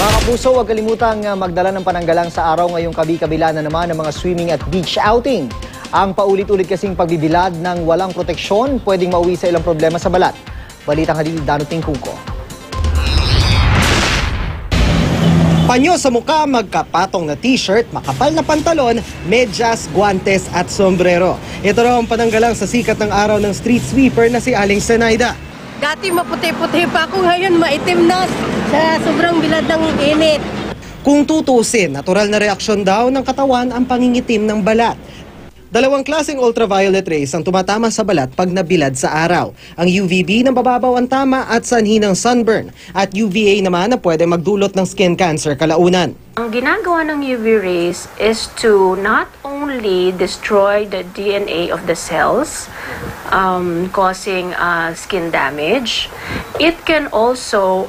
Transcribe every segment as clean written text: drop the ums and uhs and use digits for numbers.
Mga kapuso, huwag kalimutang magdala ng pananggalang sa araw ngayong kabi-kabila na naman ng mga swimming at beach outing. Ang paulit-ulit kasing pagbibilad ng walang proteksyon pwedeng mauwi sa ilang problema sa balat. Balitang halili Danuting Kuko. Panyo sa mukha, magkapatong na t-shirt, makapal na pantalon, medyas, guantes at sombrero. Ito raw ang pananggalang sa sikat ng araw ng street sweeper na si Aling Zenaida. Dati maputi-puti pa ako, ngayon maitim na sa sobrang bilad ng init. Kung tutusin, natural na reaksyon daw ng katawan ang pangingitim ng balat. Dalawang klaseng ultraviolet rays ang tumatama sa balat pag nabilad sa araw. Ang UVB na mababaw ang tama at sanhi ng sunburn. At UVA naman na pwede magdulot ng skin cancer kalaunan. Ang ginagawa ng UV rays is to not only destroy the DNA of the cells, causing skin damage, it can also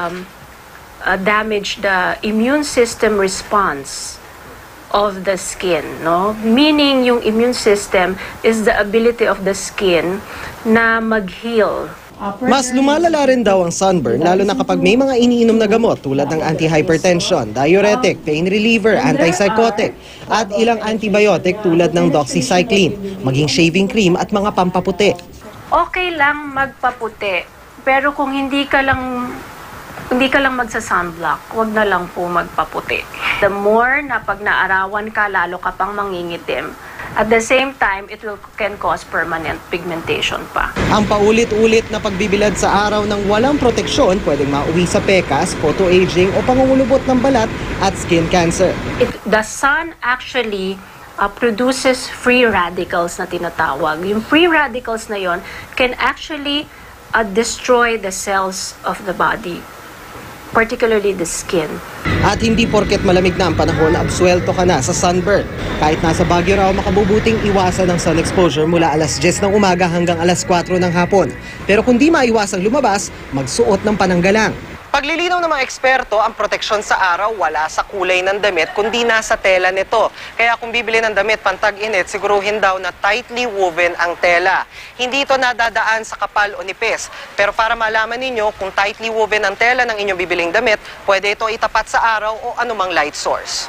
damage the immune system response of the skin, no? Meaning yung immune system is the ability of the skin na mag-heal. Mas lumalala rin daw ang sunburn lalo na kapag may mga iniinom na gamot tulad ng anti-hypertension, diuretic, pain reliever, antipsychotic at ilang antibiotic tulad ng doxycycline, maging shaving cream at mga pampaputi. Okay lang magpaputi, pero kung hindi ka lang magsa-sunblock, wag na lang po magpaputi. The more na pag naarawan ka, lalo ka pang mangingitim. At the same time, it can cause permanent pigmentation pa. Ang paulit-ulit na pagbibilad sa araw ng walang proteksyon pwedeng mauwi sa pekas, photoaging o pangungulubot ng balat at skin cancer. The sun actually produces free radicals na tinatawag. Yung free radicals na yon can actually destroy the cells of the body, particularly the skin. At hindi porket malamig na ang panahon, absuelto ka na sa sunburn. Kahit nasa Baguio raw, makabubuting iwasan ng sun exposure mula alas 10 ng umaga hanggang alas 4 ng hapon. Pero kung di maiwasang lumabas, magsuot ng pananggalang. Paglilinaw ng mga eksperto, ang proteksyon sa araw wala sa kulay ng damit kundi nasa tela nito. Kaya kung bibili ng damit pantag-init, siguruhin daw na tightly woven ang tela. Hindi ito nadadaan sa kapal o nipis. Pero para malaman ninyo kung tightly woven ang tela ng inyong bibiling damit, pwede ito itapat sa araw o anumang light source.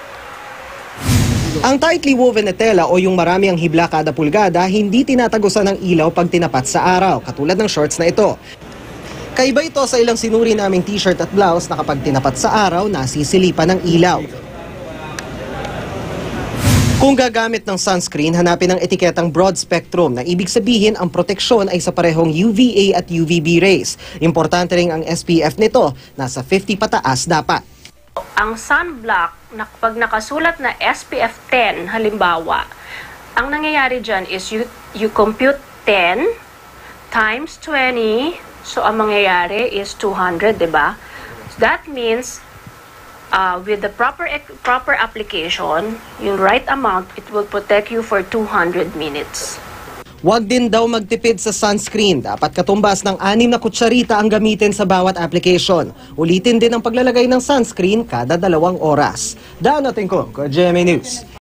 Ang tightly woven na tela o yung marami ang hibla kada pulgada, hindi tinatagusan ng ilaw pag tinapat sa araw, katulad ng shorts na ito. Kaiba ito sa ilang sinuri naming t-shirt at blouse na kapag tinapat sa araw, nasisilipan ng ilaw. Kung gagamit ng sunscreen, hanapin ang etiketang broad spectrum na ibig sabihin ang proteksyon ay sa parehong UVA at UVB rays. Importante rin ang SPF nito, nasa 50 pataas dapat. Ang sunblock, pag nakasulat na SPF 10, halimbawa, ang nangyayari dyan is you compute 10 times 20, so ang mangyayari is 200, diba? So that means with the proper application, yung right amount, it will protect you for 200 minutes. Huwag din daw magtipid sa sunscreen. Dapat katumbas ng 6 na kutsarita ang gamitin sa bawat application. Ulitin din ang paglalagay ng sunscreen kada 2 oras. Danuting Kuko, GMA News.